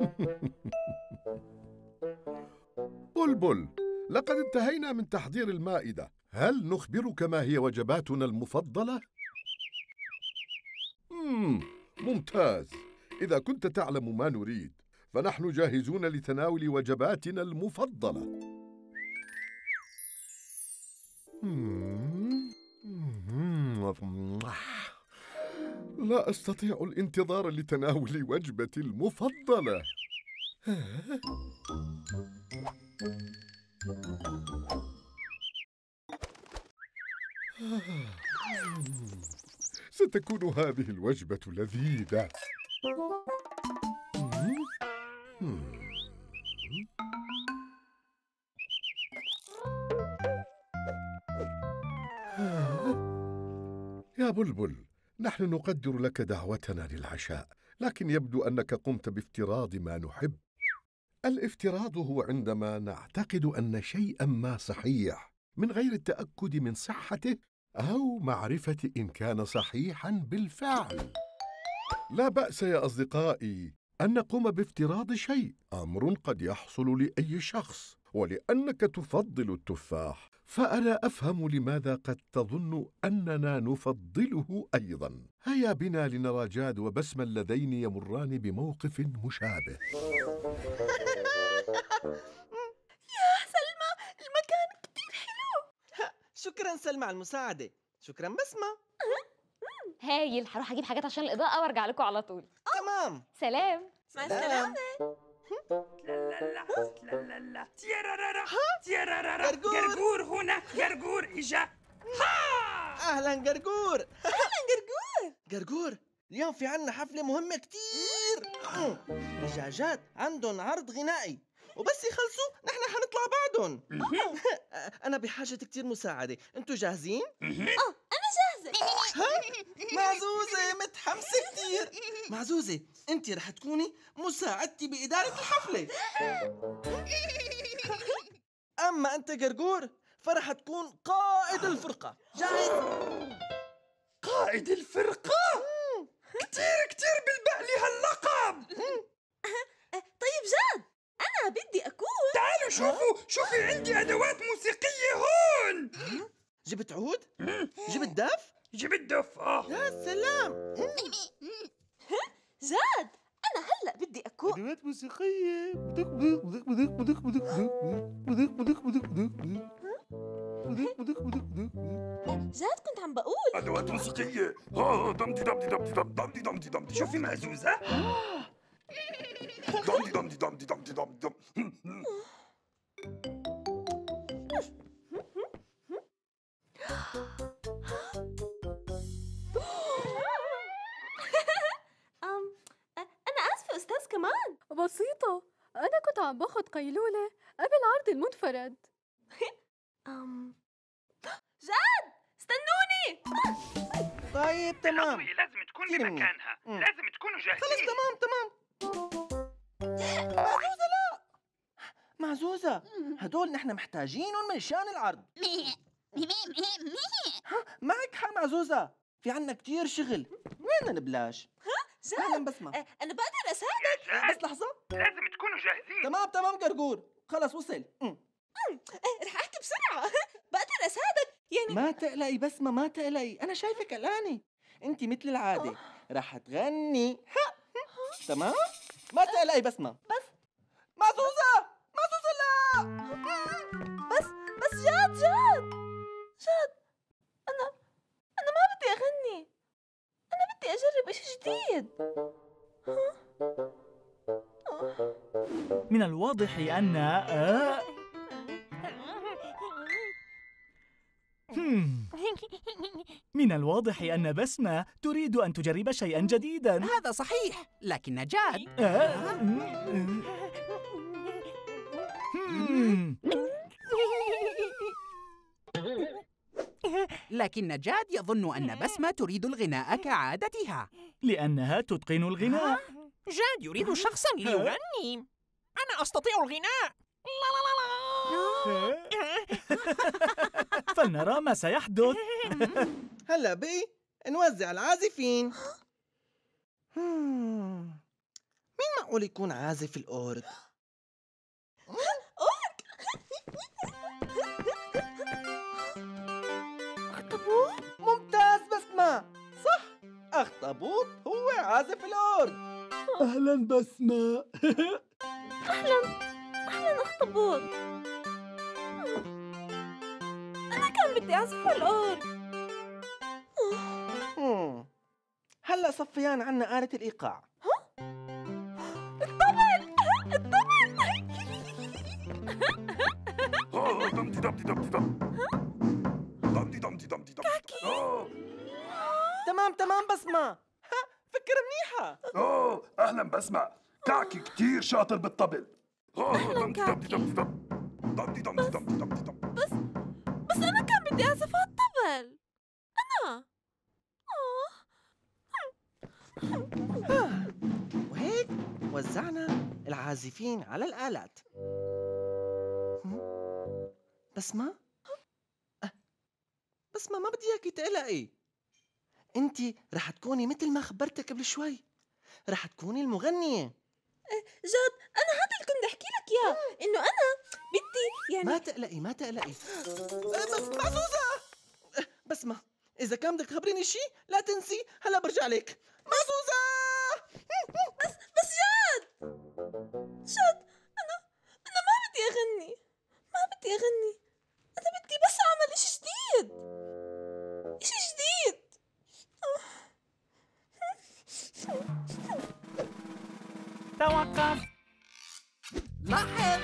بلبل، لقد انتهينا من تحضير المائدة. هل نخبرك ما هي وجباتنا المفضلة؟ ممتاز. إذا كنت تعلم ما نريد، فنحن جاهزون لتناول وجباتنا المفضلة. لا أستطيع الانتظار لتناول وجبتي المفضلة. ستكون هذه الوجبة لذيذة. يا بلبل، نحن نقدر لك دعوتنا للعشاء، لكن يبدو أنك قمت بافتراض ما نحب. الافتراض هو عندما نعتقد أن شيئا ما صحيح من غير التأكد من صحته أو معرفة إن كان صحيحا بالفعل. لا بأس يا أصدقائي أن نقوم بافتراض شيء، أمر قد يحصل لأي شخص. ولأنك تفضل التفاح، فأنا أفهم لماذا قد تظن أننا نفضله أيضا. هيا بنا لنرى جاد وبسمة اللذين يمران بموقف مشابه. يا سلمى، المكان كتير حلو. شكرا سلمى على المساعدة. شكرا بسمة. هايل، هروح اجيب حاجات عشان الإضاءة وارجع لكم على طول. تمام. سلام. مع السلامة. قرقور هنا، قرقور إجا. أهلا قرقور. أهلا قرقور. قرقور، اليوم في عنا حفلة مهمة كتير. الدجاجات عندهم عرض غنائي، وبس يخلصوا نحن حنطلع بعدهم. أنا بحاجة كتير مساعدة، أنتوا جاهزين؟ أنا جاهزة. معزوزة متحمسة كتير. معزوزة، أنت رح تكوني مساعدتي بإدارة الحفلة. أما أنت قرقور فرح تكون قائد الفرقة. جاهز؟ قائد الفرقة؟ كتير بالبالي هاللقب. طيب جاد، أنا بدي أكون. تعالوا شوفي عندي أدوات موسيقية هون. جبت عود؟ جبت دف؟ جبت دف. يا سلام. جاد، أنا هلأ بدي أكون. أدوات موسيقية. جاد، كنت عم بقول أدوات موسيقية. دمدي دمدي دمدي دمدي دمدي دمدي. شوفي معزوزة. دمدي دمدي دمدي دمدي دمدي. أنا آسفة أستاذ كمان. بسيطة، أنا كنت عم باخد قيلولة قبل عرض المنفرد. جاد، استنوني. طيب تمام. لازم تكون بمكانها. لازم تكونوا جاهزين. خلص تمام. معزوزة لا. معزوزة، هدول نحن محتاجينهم من شان العرض. معك حق معزوزة، في عنا كتير شغل، وين نبلاش؟ جاد، أهلا بسمة. أنا بقدر أساعدك. بس لحظة. لازم تكونوا جاهزين. تمام قرقور، خلص وصل. رح أحكي بسرعة. بقدر أساعدك يعني. ما تقلقي بسمة، ما تقلقي، أنا شايفك قلقانة. أنت مثل العادة رح تغني. تمام؟ ما تقلقي بسمة. بس معزوزة لا. بس جاد، أنا ما بدي أغني. أنا بدي أجرب إشي جديد. من الواضح أن من الواضح أن بسمة تريد أن تجرب شيئا جديدا. هذا صحيح، لكن جاد يظن أن بسمة تريد الغناء كعادتها لأنها تتقن الغناء. جاد يريد شخصا ليغني. أنا أستطيع الغناء. فلنرى ما سيحدث. هلا نوزع العازفين. مين معقول يكون عازف الأورج؟ أخطبوط؟ ممتاز بسمة، صح، أخطبوط هو عازف الأورج. أهلا بسمة. أهلاً أخطبوط. أنا كان بدي أعزف الأورج. هلا صفيان عنا آلة الإيقاع. دمتي دمتي دمتي دم دمتي دمتي دمتي دمتي. تمام بسمة، ها فكرة منيحة. اهلا بسمع. كعكي كتير شاطر بالطبل. دمتي دمتي دمتي دم دمتي دمتي دمتي دمتي دم. بس أنا كان بدي أعزف على الطبل. أنا وهيك وزعنا العازفين على الآلات. بسمة؟ بسمة ما بدي اياكي تقلقي. انتي رح تكوني مثل ما خبرتك قبل شوي، رح تكوني المغنية. جد أنا هذا اللي كنت أحكي لك إياه، إنه أنا بدي يعني ما تقلقي. معزوزة! بسمة إذا كان بدك تخبريني شي لا تنسي، هلا برجع لك. معزوزة! بس جد أنا ما بدي أغني، أنا بدي بس أعمل إشي جديد. توقف. لاحظ.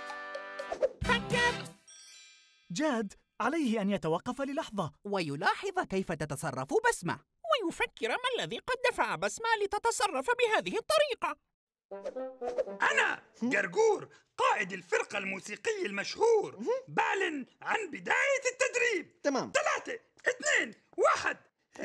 فكر. جاد عليه أن يتوقف للحظة ويلاحظ كيف تتصرف بسمة، ويفكر ما الذي قد دفع بسمة لتتصرف بهذه الطريقة. أنا قرقور قائد الفرقة الموسيقية المشهور، بعلن عن بداية التدريب. تمام. 3 2 1.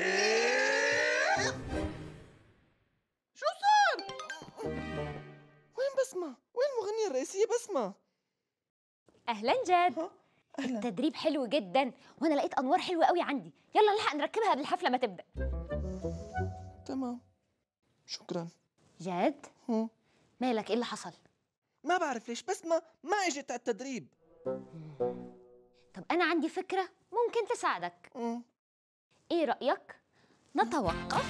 شو صار؟ وين بسمة؟ وين المغنية الرئيسية بسمة؟ أهلا جاد. أهلا. التدريب حلو جدا، وأنا لقيت أنوار حلوة قوي عندي. يلا نلحق نركبها قبل الحفلة ما تبدأ. تمام، شكرا. جاد مالك، إيه اللي حصل؟ ما بعرف ليش بسمة ما اجت على التدريب. طب أنا عندي فكرة ممكن تساعدك. إيه رأيك نتوقف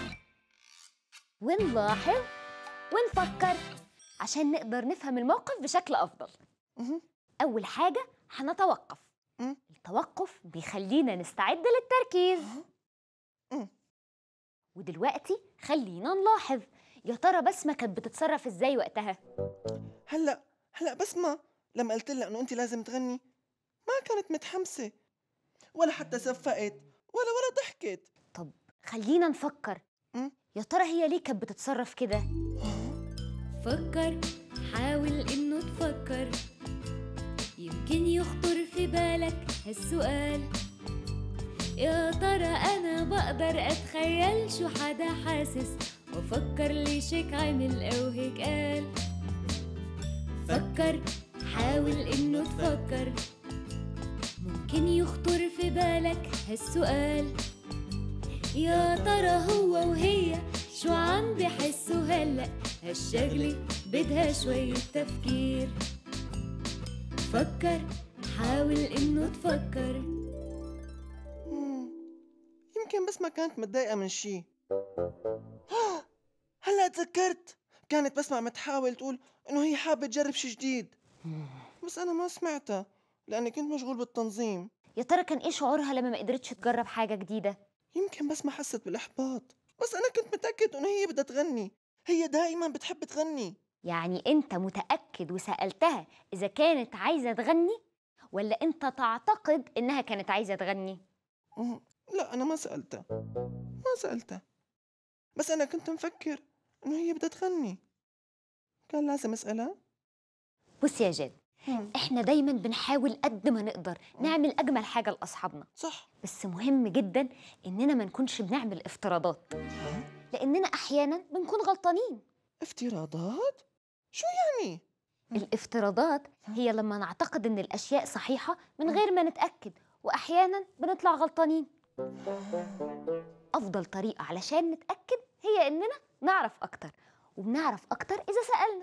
ونلاحظ ونفكر عشان نقدر نفهم الموقف بشكل أفضل؟ أول حاجة هنتوقف. التوقف بيخلينا نستعد للتركيز. ودلوقتي خلينا نلاحظ، يا ترى بسمة كانت بتتصرف ازاي وقتها؟ هلا بسمة لما قلت لها انه انت لازم تغني ما كانت متحمسة ولا حتى صفقت ولا ضحكت. طب خلينا نفكر، يا ترى هي ليه كانت بتتصرف كده؟ فكر، حاول إنه تفكر، يمكن يخطر في بالك هالسؤال، يا ترى أنا بقدر أتخيل شو حدا حاسس وفكر ليش هيك عمل أو هيك قال. فكر، حاول إنه تفكر، ممكن يخطر في بالك هالسؤال، يا ترى هو وهي شو عم بحسوا هلأ، هالشغلة بدها شوية تفكير. فكر، حاول إنه تفكر. يمكن بس ما كانت متضايقة من شي. هلا تذكرت، كانت بس ما تحاول تقول إنه هي حابة تجرب شي جديد، بس أنا ما سمعتها لأني كنت مشغول بالتنظيم. يا ترى كان إيه شعورها لما ما قدرتش تجرب حاجة جديدة؟ يمكن بس ما حست بالإحباط، بس أنا كنت متأكد إنه هي بدها تغني، هي دائما بتحب تغني. يعني أنت متأكد وسألتها إذا كانت عايزة تغني، ولا أنت تعتقد إنها كانت عايزة تغني؟ لا أنا ما سألتها، بس أنا كنت مفكر إنه هي بدها تغني، كان لازم أسألها. بص يا جاد، إحنا دايماً بنحاول قد ما نقدر نعمل أجمل حاجة لأصحابنا، صح، بس مهم جداً إننا ما نكونش بنعمل افتراضات، لأننا أحياناً بنكون غلطانين. افتراضات؟ شو يعني؟ الافتراضات هي لما نعتقد إن الأشياء صحيحة من غير ما نتأكد، وأحياناً بنطلع غلطانين. أفضل طريقة علشان نتأكد هي إننا نعرف أكتر وبنعرف أكتر إذا سألنا.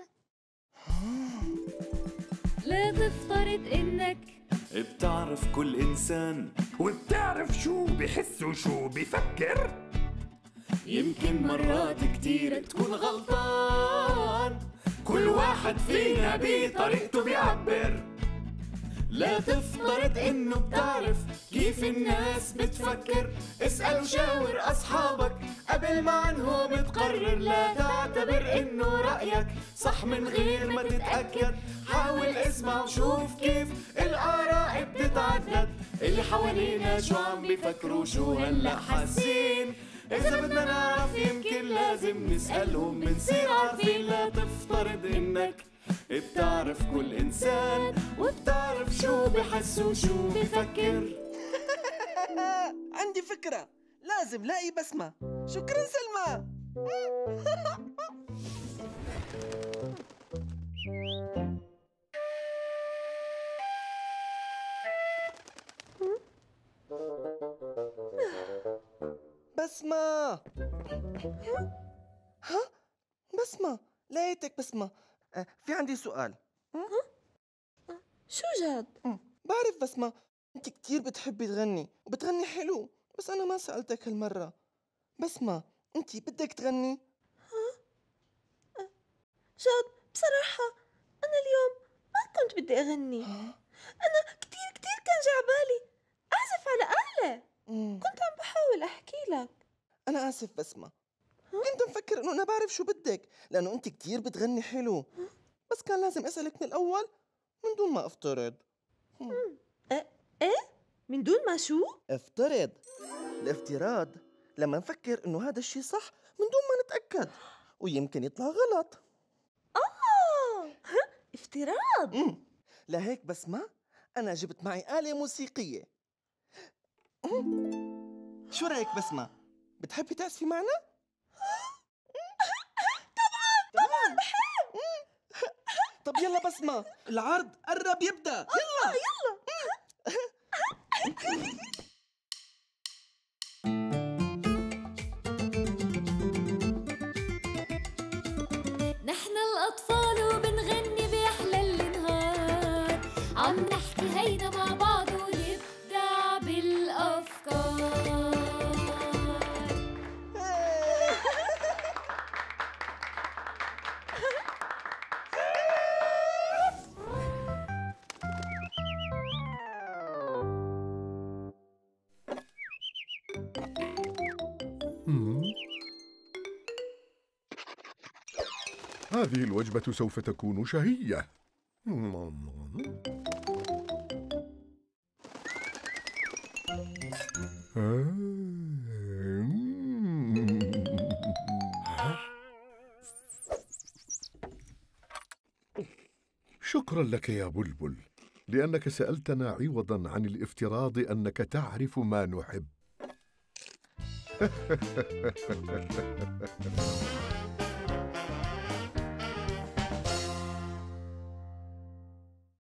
لا تفترض إنك بتعرف كل إنسان وبتعرف شو بحس وشو بفكر. يمكن مرات كتير تكون غلطان، كل واحد فينا بطريقته بيعبر. لا تفترض إنه بتعرف كيف الناس بتفكر، اسأل وشاور أصحابك قبل ما عنهم تقرر. لا تعتبر إنه رأيك صح من غير ما تتأكد، حاول اسمع وشوف كيف الآراء بتتعدد. اللي حوالينا شو عم بيفكروا، شو هلأ حاسين، إذا بدنا نعرف يمكن لازم نسألهم منصير عارفين. لا تفترض إنك بتعرف كل إنسان وبتعرف شو بحس وشو بفكر. عندي فكرة، لازم لاقي بسمة. شكرا سلمى. بسمة. ها؟ بسمة، لقيتك بسمة. في عندي سؤال. شو جاد؟ بعرف بسمة انت كتير بتحبي تغني وبتغني حلو، بس انا ما سألتك هالمرة. بسمة، انت بدك تغني؟ جاد بصراحة أنا اليوم ما كنت بدي أغني. أنا كتير كان جعبالي أعزف على آلة. كنت عم بحاول أحكي لك. أنا آسف بسمة، كنت مفكر إنه أنا بعرف شو بدك، لأنه أنت كتير بتغني حلو، بس كان لازم أسألك من الأول من دون ما أفترض. إيه؟ من دون ما شو؟ افترض. الافتراض لما نفكر إنه هذا الشيء صح من دون ما نتأكد، ويمكن يطلع غلط. افتراض. لهيك بسمة أنا جبت معي آلة موسيقية. شو رأيك بسمة؟ بتحبي تعزفي معنا؟ طبعاً بحب. طب يلا بسمة، العرض قرب يبدأ. يلا. نحن الأطفال وبنغني بأحلى النهار، عم نحكي هيدا مع بعض ونبدع بالأفكار. هذه الوجبة سوف تكون شهية. شكرا لك يا بلبل، لأنك سألتنا عوضا عن الافتراض أنك تعرف ما نحب.